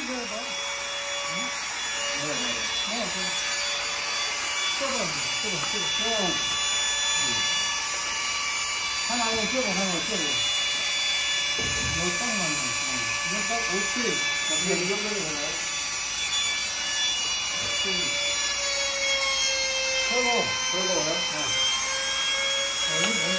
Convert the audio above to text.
해봐. 응? 네. 하나는 떼고, 하나는 떼고. 이거 딱 맞네. 이거 딱 오케이. 이거 이 정도는 되나요? 서로. 그거요? 네.